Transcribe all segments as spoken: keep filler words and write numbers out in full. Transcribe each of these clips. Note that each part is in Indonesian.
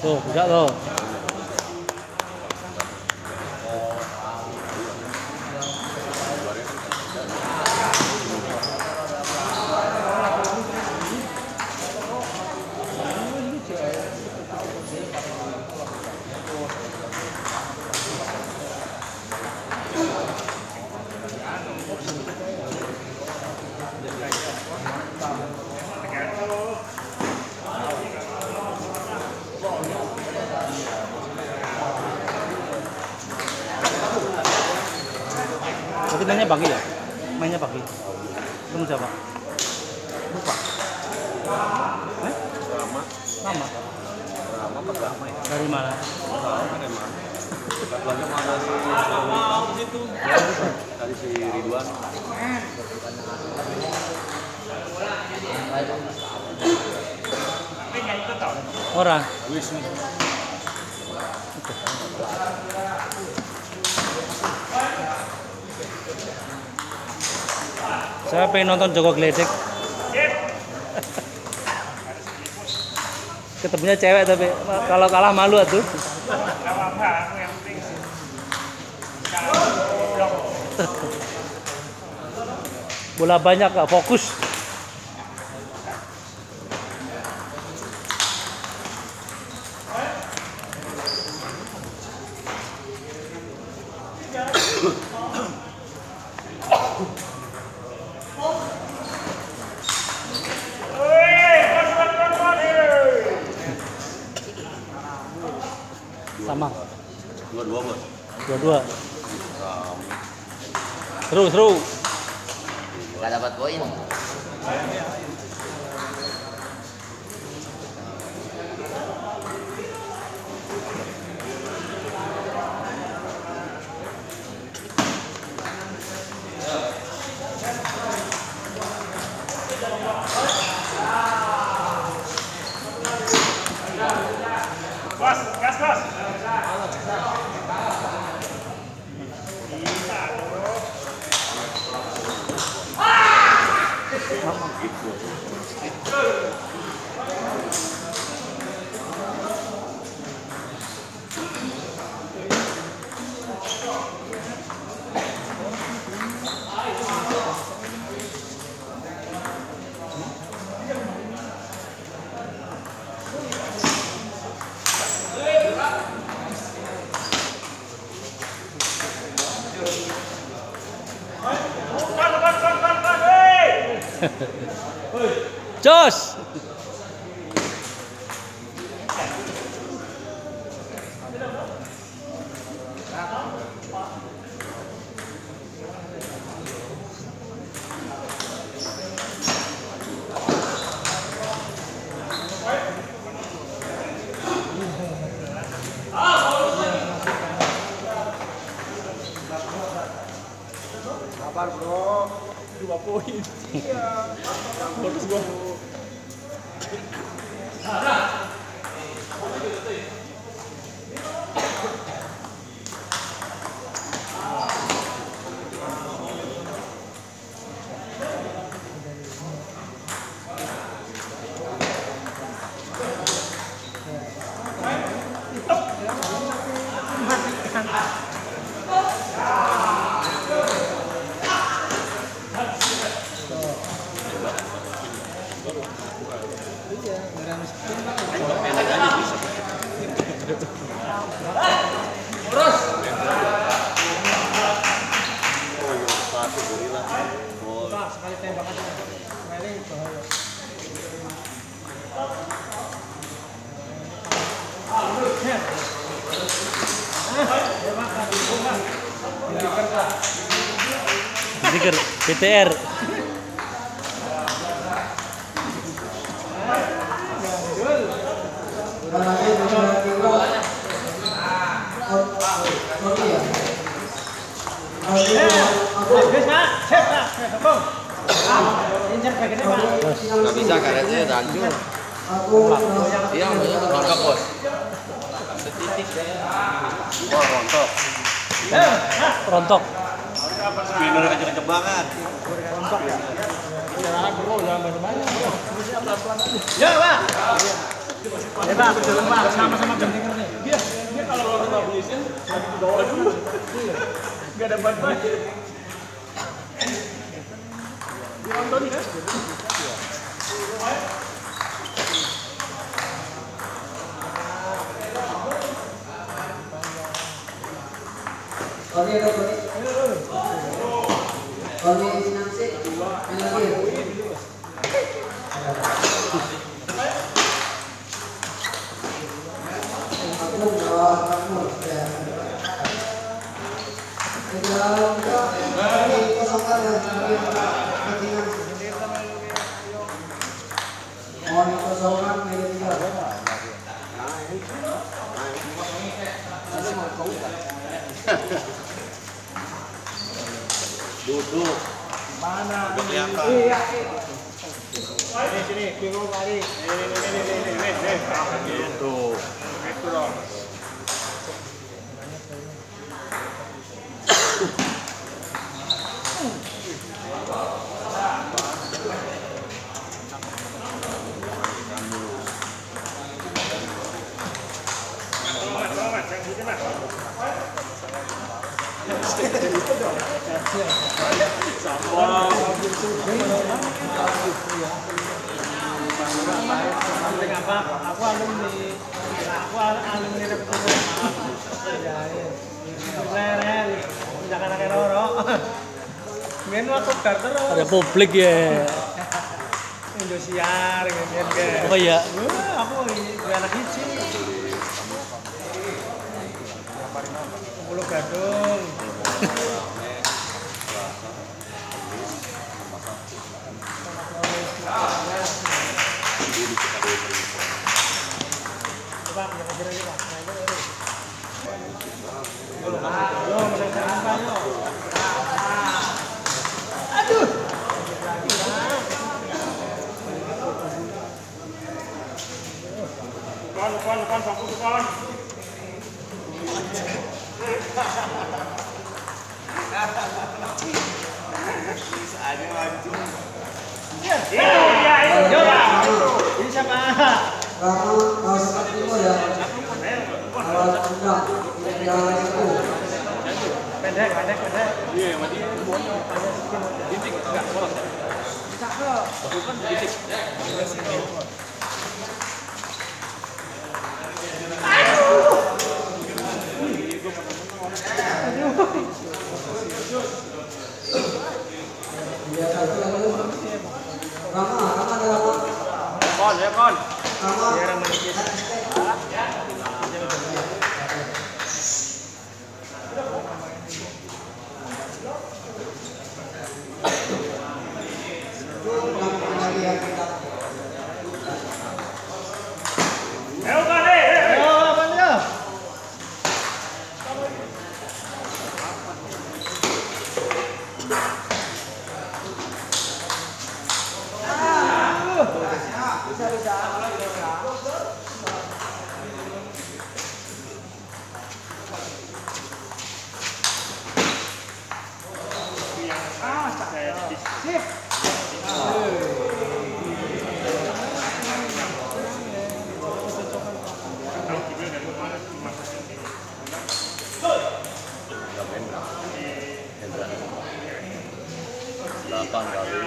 Tuh, bisa tuh. Berarti mainnya pagi ya? Mainnya pagi. Belum siapa? Lupa. Eh? Lama. Lama. Lama apa lama ya? Dari mana? Dari mana? Belanja mana dari situ? Dari si Ridwan. Orang. Wisnu. Saya pengen nonton Joko Gledek. Ketemunya cewek tapi kalau kalah malu atuh. Bola banyak gak fokus. Sama. Dua-dua bos. Dua-dua. Seru, seru. Gak dapat poin. Bos, gas bos. Jos. Kabar bro, dua poin. Iya. Bagus gua. Terus. Oh iya, satu gorila. Oh. Sekali tembak aja. Sekali bahaya. Stiker B T R. Gak bisa karetnya udah hancur. Iya, maksudnya rontok bos. Setitik. Oh, rontok. Rontok. Spinner kenceng-kenceng banget. Rontok ya. Istirahat bro, jangan banyak-banyak. Ya, Pak. Ya Pak, betul Pak, sama-sama gandengan nih. Dia, dia kalau orang nggak punya lagi di bawah dulu. Nggak dapat banget. Ditonton kan? Koni ada koni. Koni sinamsi. Lagi. Aku jawab kamu ya. Kalau enggak ini kosongkan lagi. Ketinggalan. Mohon kosongan meja tiga. Duduk. Mana? Kelihatan. Iya. Sini sini, bingung kali. Ini ini ini ini ini ini. Gitu. Itu dong. Apa? Aku alumni, aku alumni representasi. Ya, ya. Leren, jangan ada loro. Main waktu terus. Ada publik ya. Indosiar, gitu kan. Oh iya. Wah, aku gue anak hiji. Pulau Gadung. Coba, jangan kira ini Pak. Nah, itu ini. Yo, masih sampai yo. Aduh. Kon, kon, kon, fokus kon. Iya, iya, iya. Ini siapa? Kamu mau seperti itu ya. Awal undang yang itu. Pendek, pendek, pendek. Iya, mati. Titik enggak polos. Cakep. Bukan titik. Dia satu lagi. Rama, Rama ada Rama. Kon, ya kon. Rama. Biar menikis. Lagi ya kita. Ayo kali. Ayo, Bang. Sip. delapan kali.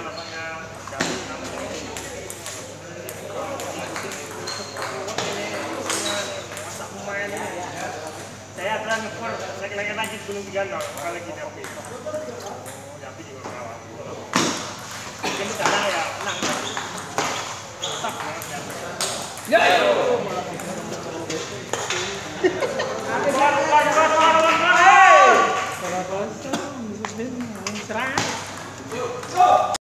Saya transfer, saya lagi lagi belum tiga nol, kalau kita oke.